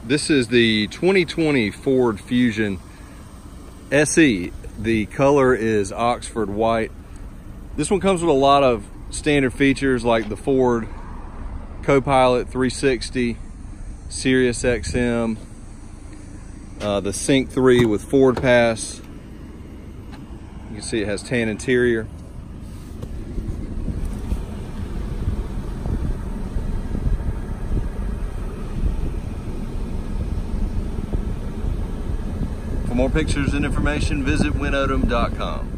This is the 2020 Ford Fusion SE. The color is Oxford white. This one comes with a lot of standard features like the Ford Copilot 360, Sirius XM, the Sync 3 with Ford Pass. You can see it has tan interior. For more pictures and information, visit wynnodom.com.